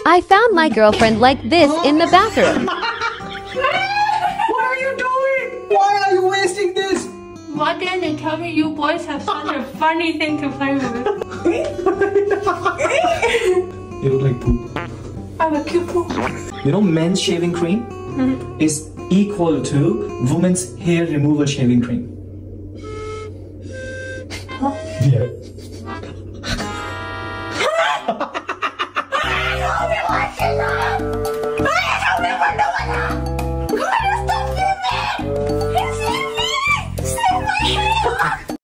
I found my girlfriend like this in the bathroom. What are you doing? Why are you wasting this? What did they tell me you boys have such a funny thing to play with? You look like poop. I'm a cute poop. You know, men's shaving cream is equal to women's hair removal shaving cream. Huh? Yeah.